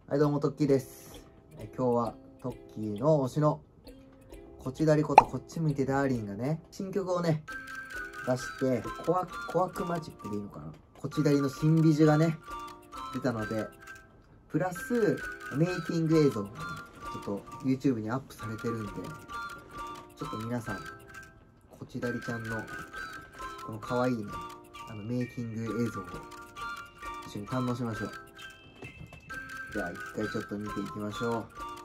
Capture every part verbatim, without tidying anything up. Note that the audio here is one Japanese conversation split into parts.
はいどうもトッキーです。え今日はトッキーの推しのこちだりことこっち向いてダーリンがね新曲をね出してコアコアクマジックでいいのかな、こちだりの新ビジュがね出たので、プラスメイキング映像がねちょっと YouTube にアップされてるんで、ちょっと皆さんこちだりちゃんのこの可愛いねあのメイキング映像を一緒に堪能しましょう。じゃあ一回ちょっと見ていきましょう。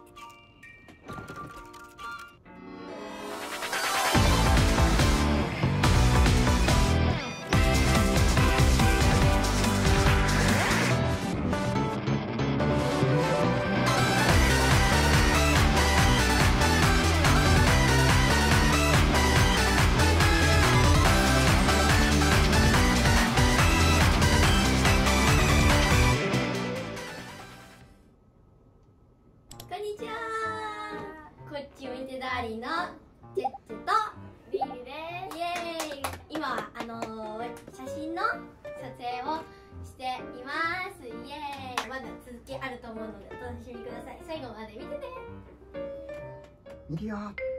こんにちは。こっち向いてダーリンのチェッチェとリリです。イエーイ。今あのー、写真の撮影をしています。イエーイ。まだ続きあると思うのでお楽しみください。最後まで見てね。 いるよ。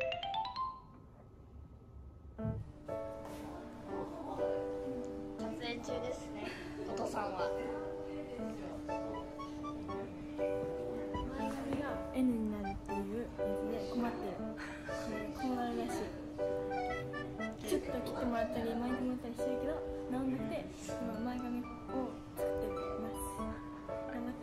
撮影中ですね。お父さんは。 N になるっていうやつで困ってる。こうなるらしい。ちょっと切ってもらったり巻いてもらったりしてるけど治んなくて、今前髪を作ってます。頑張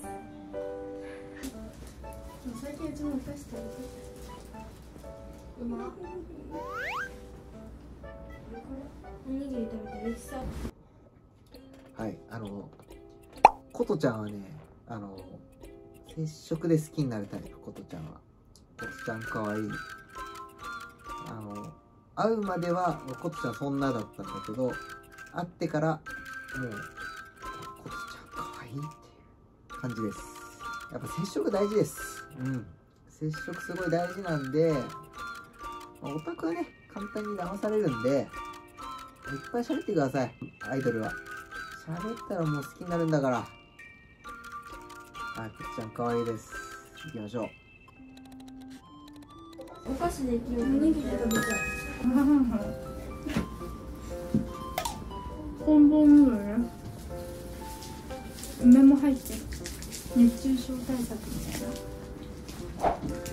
ってます。最近うちも出してる。うまおにぎり食べてるしさ。 はい、あのことちゃんはね、あの接触で好きになるタイプ。ことちゃんはことちゃんかわいい。あの会うまではことちゃんそんなだったんだけど、会ってからもうことちゃんかわいいっていう感じです。やっぱ接触大事です。うん接触すごい大事なんで、まあオタクはね簡単に騙されるんで、いっぱい喋ってください。アイドルは喋ったらもう好きになるんだから。はい、こっちゃん可愛いです。行きましょう。 お菓子できるおにぎり食べちゃう。コンボヌール梅も入ってる。熱中症対策みたいな。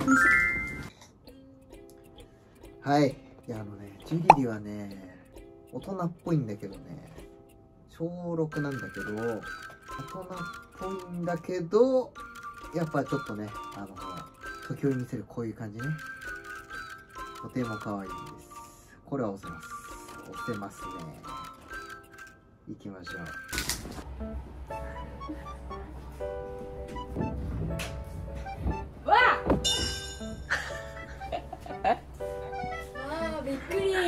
はい、いやあのねジュリリはね大人っぽいんだけどね、小ろくなんだけど大人っぽいんだけど、やっぱちょっとねあの時折見せるこういう感じね、とても可愛いです。これは押せます。押せますね。行きましょう。 わあわあびっくり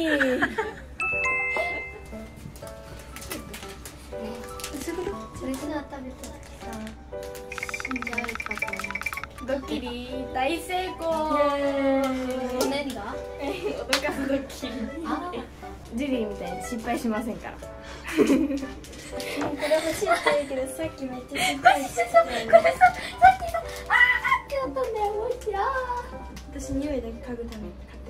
それから食べたらさ死んじゃうかと思う。 ドッキリ大成功。 何が？ 脅かすドッキリ。 あジュリーみたいに失敗しませんから。 これ欲しいって言うけどさっきめっちゃ失敗してたよね。これさ、さっきさ、あーってやったんだよ、もう一回。あー私匂いだけ嗅ぐために買ってき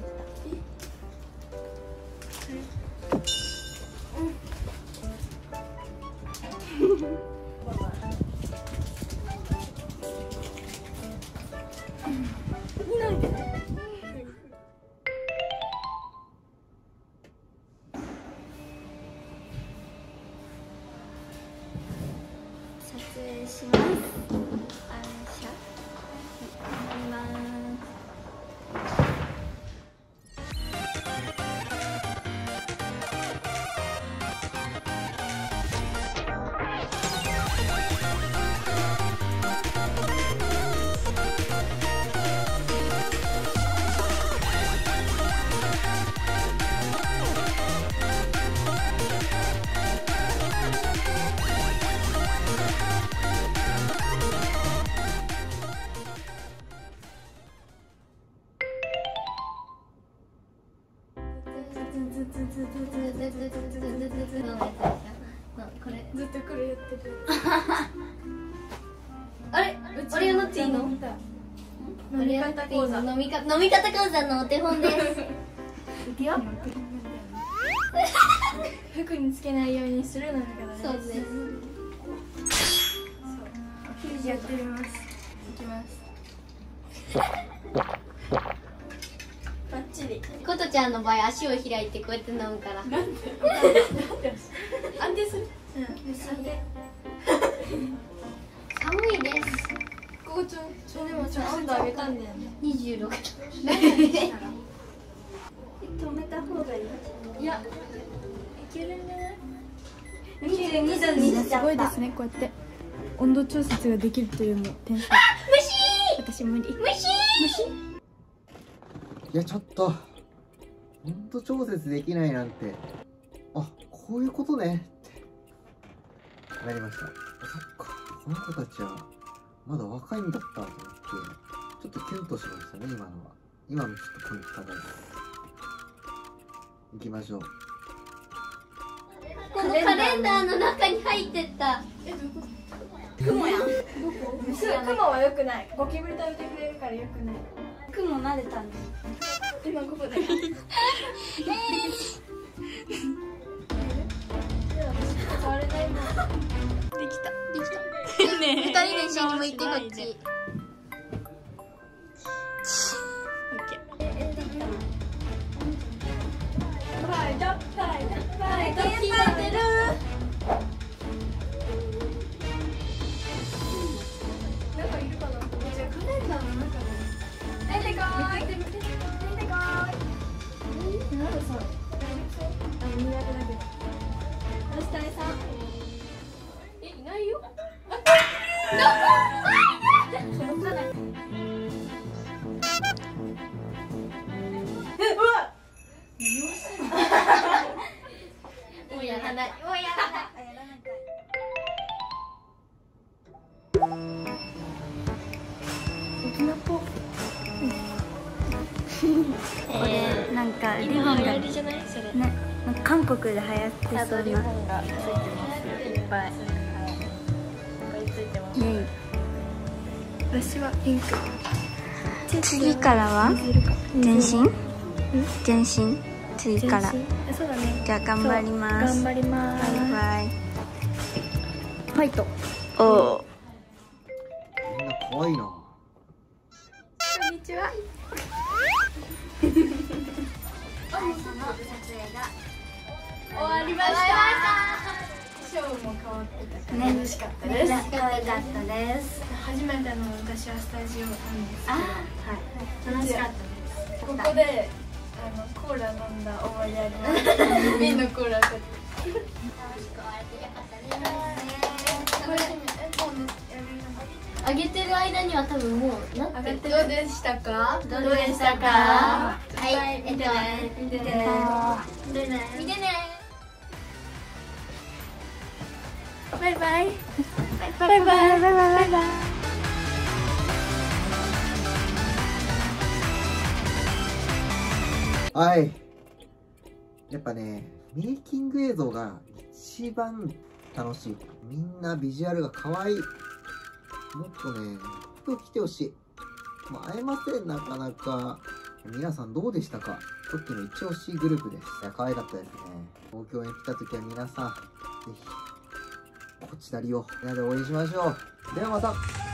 撮影します。あんしゃ。頑張ります。 これずっとこれやってる。 あれ、 うちあれっていいの？ 飲み方講座。 飲みか飲み方講座のお手本です。いくよ。 服につけないようにする飲み方です。 そうです。 やってみます。いきます。バッチリ。 ことちゃんの場合足を開いてこうやって飲むから。 なんで？安定する。うん。安定。 寒いです。 ここちょちょでもちょ温度上げたんだよね。 にじゅうろくど。 止めた方がいい。いや。いけるね。 にじゅうにどにしちゃった。 すごいですね。こうやって温度調節ができるというの天才。 虫。 私無理。 虫。 虫。 いやちょっと温度調節できないなんて、あ、こういうことねってなりました。そっか、この子たちはまだ若いんだったと思って、ちょっとキュンとしましたね、今のは。今のちょっとポイント高いです。行きましょう。 このカレンダーの中に入ってった。 え、どこ？ 雲やん。 どこ？雲は良くない。ゴキブリ食べてくれるから良くない。 雲撫でたんだ。 今ここだよ。触れないもん。できた。 できた。ねえ。二人で一緒に向いてこっち。 はい、だったい、だったい、 聞いてる。 なんかいるかな。じゃあカレンダーの中で。出てこーい。出てこーい。なんかさ、大丈夫そう？あ、苦手だけど。よし、谷さん。え、いないよ。あ、え、うわ。 もうやらない。もうやらない。 大人っぽ。これなんかリボンがね、なんか韓国で流行ってそうな。リボンがついてます。いっぱい。いっぱいついてます。イエイ。私はピンク。 次からは全身全身次から。 そうだね。 じゃあ頑張ります。 頑張ります。 バイバイ。 ファイト。 おお。 みんな可愛いな。 こんにちは。終わりました。ショーも変わってたから楽しかったです。 楽しかったです。 初めての私はスタジオなんですけど、 はい。楽しかったです。 ここであのコーラ飲んだ思い出あります。瓶のコーラを買って。 楽しく終われてよかったです。 これもうやるあげてる間には多分もうなってる。 どうでしたか？ どうでしたか？はい、 見てね。見てね。 見てね。見てね。 バイバイ。バイバイ。バイバイ。バイバイ。 はい。やっぱね、メイキング映像が一番楽しい。みんなビジュアルが可愛い。もっとね、服着てほしい。まあ、会えません、なかなか。皆さんどうでしたか？さっきの一押しグループです。いや、可愛かったですね。東京に来た時は皆さん、ぜひ、こちらりをみんなで応援しましょう。ではまた。